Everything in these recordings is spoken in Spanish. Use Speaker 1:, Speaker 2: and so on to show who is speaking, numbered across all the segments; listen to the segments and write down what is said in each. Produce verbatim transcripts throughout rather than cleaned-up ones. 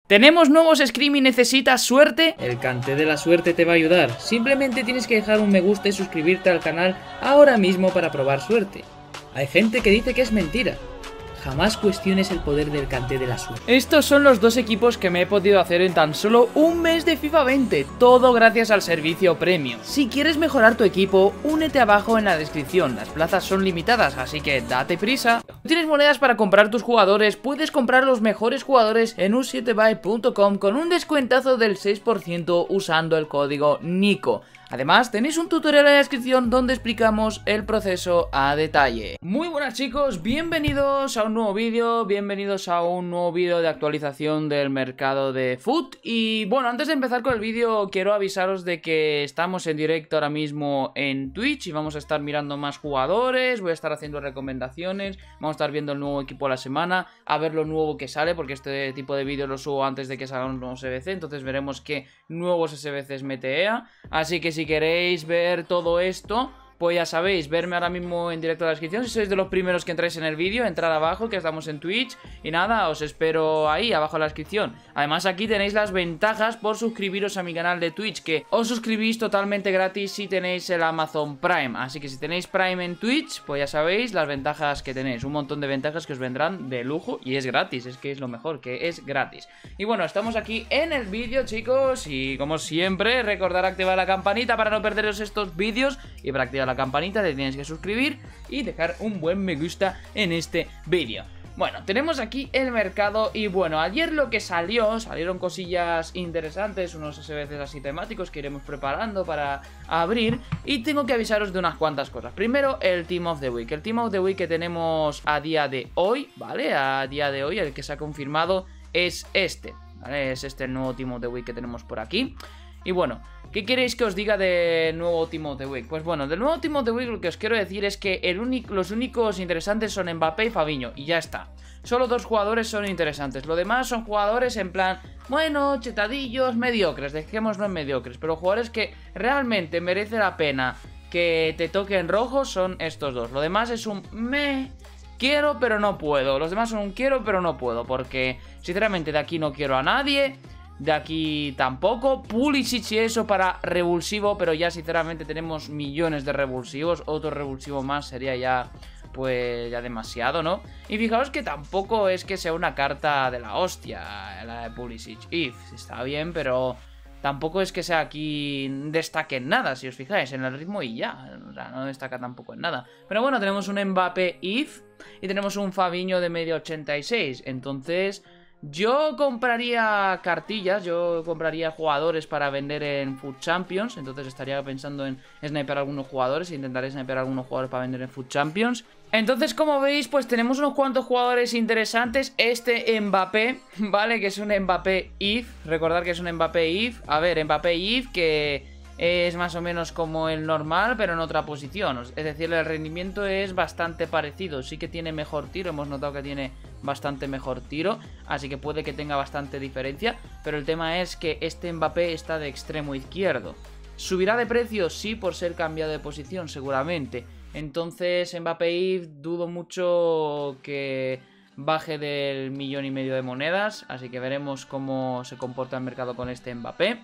Speaker 1: ¿Tenemos nuevos Scream y necesitas suerte? El Cante de la Suerte te va a ayudar. Simplemente tienes que dejar un me gusta y suscribirte al canal ahora mismo para probar suerte. Hay gente que dice que es mentira. Jamás cuestiones el poder del Cante de la Suerte. Estos son los dos equipos que me he podido hacer en tan solo un mes de FIFA veinte. Todo gracias al servicio Premium. Si quieres mejorar tu equipo, únete abajo en la descripción. Las plazas son limitadas, así que date prisa. Si tienes monedas para comprar tus jugadores, puedes comprar los mejores jugadores en u siete buy punto com con un descuentazo del seis por ciento usando el código Nico. Además, tenéis un tutorial en la descripción donde explicamos el proceso a detalle. Muy buenas chicos, bienvenidos a un nuevo vídeo, bienvenidos a un nuevo vídeo de actualización del mercado de F U T. Y bueno, antes de empezar con el vídeo, quiero avisaros de que estamos en directo ahora mismo en Twitch y vamos a estar mirando más jugadores, voy a estar haciendo recomendaciones, vamos a estar viendo el nuevo equipo de la semana, a ver lo nuevo que sale, porque este tipo de vídeos lo subo antes de que salgan los nuevos S B C, entonces veremos qué nuevos S B Cs mete E A, así que si queréis ver todo esto, pues ya sabéis, verme ahora mismo en directo en la descripción. Si sois de los primeros que entráis en el vídeo, entrad abajo, que estamos en Twitch. Y nada, os espero ahí, abajo en la descripción. Además aquí tenéis las ventajas por suscribiros a mi canal de Twitch, que os suscribís totalmente gratis si tenéis el Amazon Prime. Así que si tenéis Prime en Twitch, pues ya sabéis las ventajas que tenéis. Un montón de ventajas que os vendrán de lujo y es gratis, es que es lo mejor, que es gratis. Y bueno, estamos aquí en el vídeo, chicos, y como siempre, recordar activar la campanita para no perderos estos vídeos. Y para activar la campanita te tienes que suscribir y dejar un buen me gusta en este vídeo. Bueno, tenemos aquí el mercado y bueno, ayer lo que salió, salieron cosillas interesantes, unos S B Cs así temáticos que iremos preparando para abrir. Y tengo que avisaros de unas cuantas cosas. Primero, el Team of the Week. El Team of the Week que tenemos a día de hoy, ¿vale? A día de hoy, el que se ha confirmado es este, ¿vale? Es este el nuevo Team of the Week que tenemos por aquí. Y bueno, ¿qué queréis que os diga del nuevo Team of the Week? Pues bueno, del nuevo Team of the Week lo que os quiero decir es que el único, los únicos interesantes son Mbappé y Fabinho, y ya está. Solo dos jugadores son interesantes, lo demás son jugadores en plan, bueno, chetadillos, mediocres, dejémoslo en mediocres. Pero jugadores que realmente merece la pena que te toquen rojo son estos dos. Lo demás es un me... quiero pero no puedo. Los demás son un quiero pero no puedo, porque sinceramente de aquí no quiero a nadie. De aquí tampoco. Pulisic y eso para revulsivo, pero ya sinceramente tenemos millones de revulsivos. Otro revulsivo más sería ya, pues ya demasiado, ¿no? Y fijaos que tampoco es que sea una carta de la hostia, la de Pulisic. If, está bien, pero tampoco es que sea aquí destaque en nada, si os fijáis, en el ritmo y ya. O sea, no destaca tampoco en nada. Pero bueno, tenemos un Mbappé If y tenemos un Fabinho de media ochenta y seis. Entonces... yo compraría cartillas, yo compraría jugadores para vender en F U T Champions. Entonces estaría pensando en sniper algunos jugadores. Intentaré sniper algunos jugadores para vender en F U T Champions. Entonces, como veis, pues tenemos unos cuantos jugadores interesantes. Este Mbappé, ¿vale? Que es un Mbappé If. Recordad que es un Mbappé If. A ver, Mbappé If que... es más o menos como el normal, pero en otra posición. Es decir, el rendimiento es bastante parecido. Sí que tiene mejor tiro, hemos notado que tiene bastante mejor tiro, así que puede que tenga bastante diferencia. Pero el tema es que este Mbappé está de extremo izquierdo. ¿Subirá de precio? Sí, por ser cambiado de posición, seguramente. Entonces, Mbappé dudo mucho que baje del millón y medio de monedas. Así que veremos cómo se comporta el mercado con este Mbappé.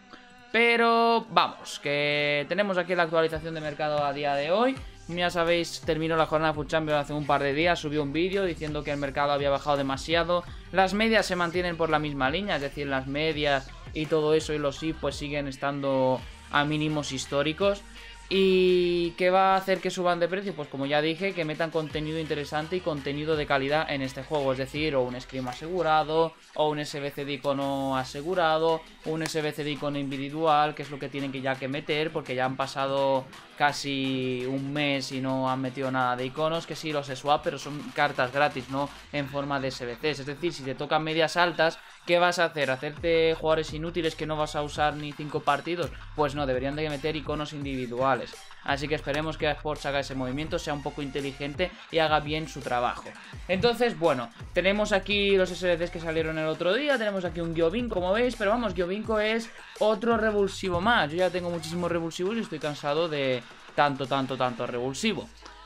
Speaker 1: Pero vamos, que tenemos aquí la actualización de mercado a día de hoy. Ya sabéis, terminó la jornada de F U T Champions hace un par de días. Subió un vídeo diciendo que el mercado había bajado demasiado. Las medias se mantienen por la misma línea, es decir, las medias y todo eso y los I F pues siguen estando a mínimos históricos. ¿Y qué va a hacer que suban de precio? Pues como ya dije, que metan contenido interesante y contenido de calidad en este juego. Es decir, o un Scream asegurado, o un S B C de icono asegurado, o un S B C de icono individual, que es lo que tienen que ya que meter, porque ya han pasado casi un mes y no han metido nada de iconos. Que sí, los swap, pero son cartas gratis, no en forma de S B Cs. Es decir, si te tocan medias altas, ¿qué vas a hacer? ¿Hacerte jugadores inútiles que no vas a usar ni cinco partidos? Pues no, deberían de meter iconos individuales. Así que esperemos que Sports haga ese movimiento, sea un poco inteligente y haga bien su trabajo. Entonces, bueno, tenemos aquí los S B Cs que salieron el otro día. Tenemos aquí un Giovinco, como veis. Pero vamos, Giovinco es otro revulsivo más. Yo ya tengo muchísimos revulsivos y estoy cansado de tanto, tanto, tanto revulsivo.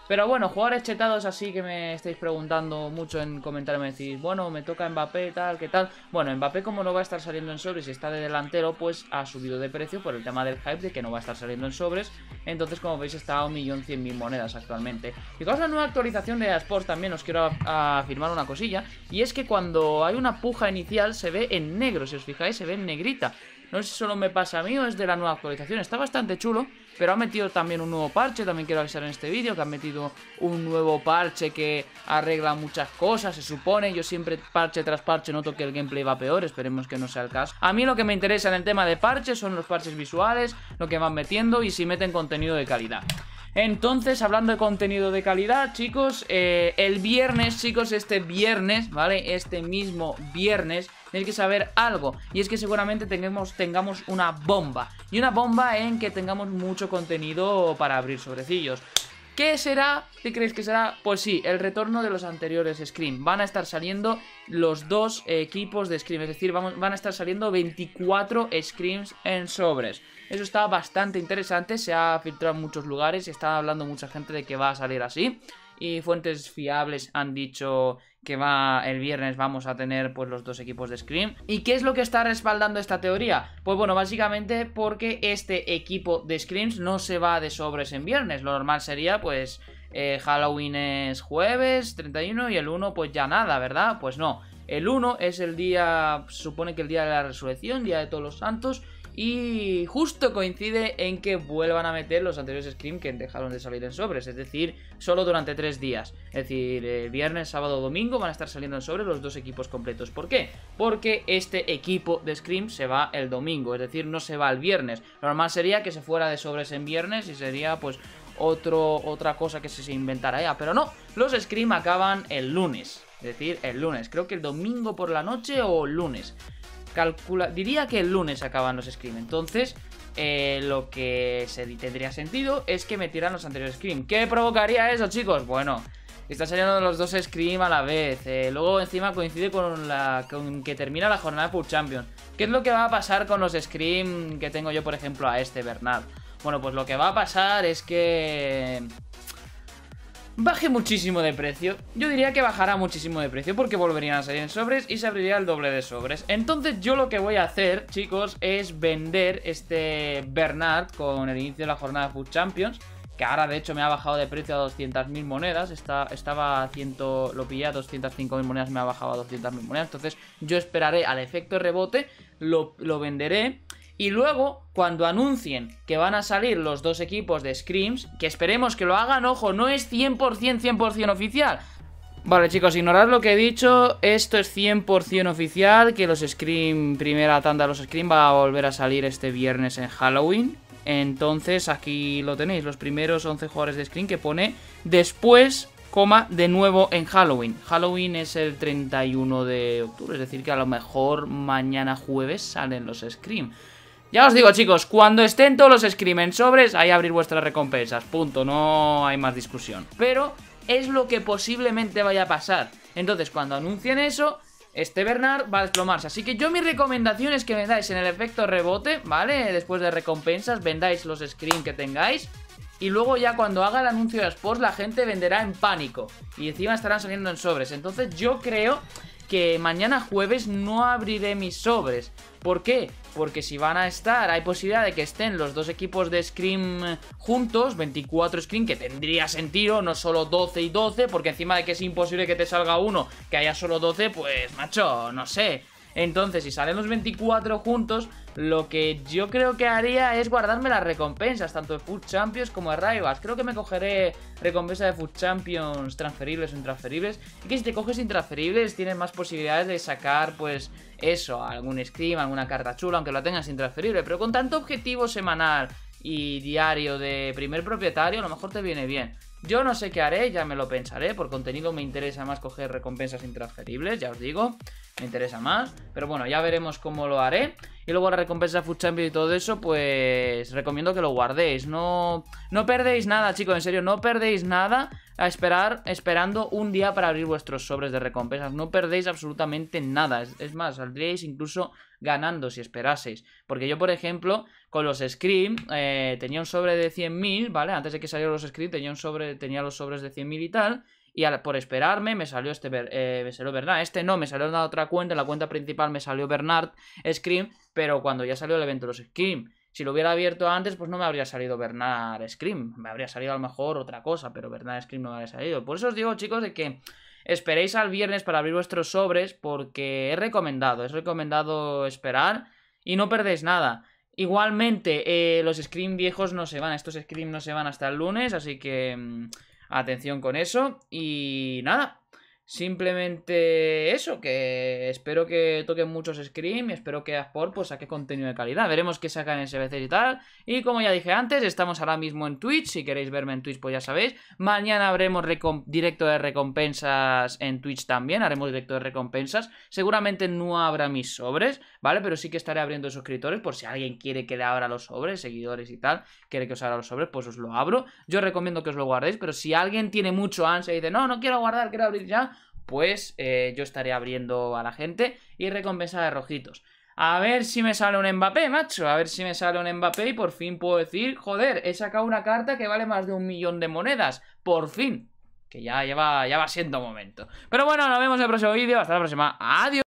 Speaker 1: Pero bueno, jugadores chetados así que me estáis preguntando mucho en comentarios, me decís, bueno, me toca Mbappé, tal, ¿qué tal? Bueno, Mbappé como no va a estar saliendo en sobres y está de delantero, pues ha subido de precio por el tema del hype de que no va a estar saliendo en sobres. Entonces, como veis, está a un millón cien mil monedas actualmente. Y con la nueva actualización de E A Sports también os quiero afirmar una cosilla, y es que cuando hay una puja inicial se ve en negro, si os fijáis, se ve en negrita. No sé si solo me pasa a mí o es de la nueva actualización. Está bastante chulo, pero ha metido también un nuevo parche. También quiero avisar en este vídeo que han metido un nuevo parche que arregla muchas cosas, se supone. Yo siempre parche tras parche noto que el gameplay va peor, esperemos que no sea el caso. A mí lo que me interesa en el tema de parches son los parches visuales, lo que van metiendo y si meten contenido de calidad. Entonces, hablando de contenido de calidad, chicos, eh, el viernes, chicos, este viernes, ¿vale? Este mismo viernes tenéis que saber algo, y es que seguramente tengamos, tengamos una bomba. Y una bomba en que tengamos mucho contenido para abrir sobrecillos. ¿Qué será? ¿Qué creéis que será? Pues sí, el retorno de los anteriores Scrim. Van a estar saliendo los dos equipos de Scrim, es decir, vamos, van a estar saliendo veinticuatro Scrims en sobres. Eso está bastante interesante, se ha filtrado en muchos lugares y está hablando mucha gente de que va a salir así. Y fuentes fiables han dicho que va el viernes vamos a tener pues los dos equipos de Scrim. ¿Y qué es lo que está respaldando esta teoría? Pues bueno, básicamente porque este equipo de Scrims no se va de sobres en viernes. Lo normal sería pues eh, Halloween es jueves treinta y uno y el uno pues ya nada, ¿verdad? Pues no, el uno es el día, se supone que el día de la resurrección, día de todos los santos. Y justo coincide en que vuelvan a meter los anteriores Scrim que dejaron de salir en sobres. Es decir, solo durante tres días. Es decir, eh, viernes, sábado, domingo van a estar saliendo en sobres los dos equipos completos. ¿Por qué? Porque este equipo de Scrim se va el domingo. Es decir, no se va el viernes. Lo normal sería que se fuera de sobres en viernes y sería pues otro, otra cosa que se inventara ya. Pero no, los Scrim acaban el lunes. Es decir, el lunes. Creo que el domingo por la noche o el lunes. Calcula, diría que el lunes acaban los Scrim. Entonces, eh, lo que se tendría sentido es que metieran los anteriores Scrim. ¿Qué provocaría eso, chicos? Bueno, están saliendo los dos Scrim a la vez. eh, Luego encima coincide con, la, con que termina la jornada de Food Champions. ¿Qué es lo que va a pasar con los Scrim que tengo yo, por ejemplo, a este Bernard? Bueno, pues lo que va a pasar es que baje muchísimo de precio. Yo diría que bajará muchísimo de precio porque volverían a salir en sobres y se abriría el doble de sobres. Entonces yo lo que voy a hacer, chicos, es vender este Bernard con el inicio de la jornada de Food Champions, que ahora de hecho me ha bajado de precio a doscientas mil monedas. Está, estaba a cien, lo pillé a doscientas cinco mil monedas, me ha bajado a doscientas mil monedas. Entonces yo esperaré al efecto rebote, lo, lo venderé. Y luego, cuando anuncien que van a salir los dos equipos de Scrims, que esperemos que lo hagan, ojo, no es cien por cien, cien por cien oficial. Vale, chicos, ignorad lo que he dicho, esto es cien por cien oficial, que los Scrim, primera tanda de los Scrim va a volver a salir este viernes en Halloween. Entonces, aquí lo tenéis, los primeros once jugadores de Scrim que pone después, coma, de nuevo en Halloween. Halloween es el treinta y uno de octubre, es decir que a lo mejor mañana jueves salen los Scrim. Ya os digo, chicos, cuando estén todos los Scrim en sobres, ahí abrir vuestras recompensas, punto, no hay más discusión. Pero es lo que posiblemente vaya a pasar. Entonces, cuando anuncien eso, este Bernard va a desplomarse. Así que yo mi recomendación es que vendáis en el efecto rebote, ¿vale? Después de recompensas, vendáis los Scrim que tengáis. Y luego ya cuando haga el anuncio de Sports, la gente venderá en pánico. Y encima estarán saliendo en sobres. Entonces yo creo que mañana jueves no abriré mis sobres. ¿Por qué? Porque si van a estar, hay posibilidad de que estén los dos equipos de Scrim juntos, veinticuatro Scrim, que tendría sentido, no solo doce y doce, porque encima de que es imposible que te salga uno, que haya solo doce, pues macho, no sé. Entonces, si salen los veinticuatro juntos, lo que yo creo que haría es guardarme las recompensas, tanto de Food Champions como de Rivals. Creo que me cogeré recompensa de Food Champions transferibles o intransferibles. Y que si te coges intransferibles tienes más posibilidades de sacar, pues, eso, algún Scrim, alguna carta chula, aunque la tengas intransferible. Pero con tanto objetivo semanal y diario de primer propietario, a lo mejor te viene bien. Yo no sé qué haré, ya me lo pensaré. Por contenido me interesa más coger recompensas intransferibles, ya os digo. Me interesa más, pero bueno, ya veremos cómo lo haré. Y luego la recompensa Food Champions y todo eso, pues recomiendo que lo guardéis. No, no perdéis nada, chicos, en serio, no perdéis nada a esperar, esperando un día para abrir vuestros sobres de recompensas. No perdéis absolutamente nada. Es, es más, saldríais incluso ganando si esperaseis. Porque yo, por ejemplo, con los Scream, eh, tenía un sobre de cien mil, ¿vale? Antes de que salieran los Scream, tenía un sobre, tenía los sobres de cien mil y tal. Y al, por esperarme me salió este eh, me salió Bernard. Este no, me salió en la otra cuenta. En la cuenta principal me salió Bernard Scream. Pero cuando ya salió el evento de los Scream, si lo hubiera abierto antes, pues no me habría salido Bernard Scream. Me habría salido a lo mejor otra cosa, pero Bernard Scream no me habría salido. Por eso os digo, chicos, de que esperéis al viernes para abrir vuestros sobres, porque es recomendado, es recomendado esperar y no perdéis nada. Igualmente, eh, los Scream viejos no se van, estos Scream no se van hasta el lunes, así que mmm, atención con eso. Y nada, simplemente eso, que espero que toquen muchos Scream y espero que Asport pues saque contenido de calidad. Veremos qué sacan en S B C y tal. Y como ya dije antes, estamos ahora mismo en Twitch. Si queréis verme en Twitch, pues ya sabéis. Mañana haremos directo de recompensas en Twitch también. Haremos directo de recompensas. Seguramente no habrá mis sobres, ¿vale? Pero sí que estaré abriendo suscriptores por si alguien quiere que le abra los sobres, seguidores y tal. Quiere que os abra los sobres, pues os lo abro. Yo recomiendo que os lo guardéis, pero si alguien tiene mucho ansia y dice, no, no quiero guardar, quiero abrir ya, pues eh, yo estaré abriendo a la gente y recompensa de rojitos. A ver si me sale un Mbappé, macho. A ver si me sale un Mbappé y por fin puedo decir, joder, he sacado una carta que vale más de un millón de monedas. Por fin. Que ya, ya, va, ya va siendo momento. Pero bueno, nos vemos en el próximo vídeo. Hasta la próxima. Adiós.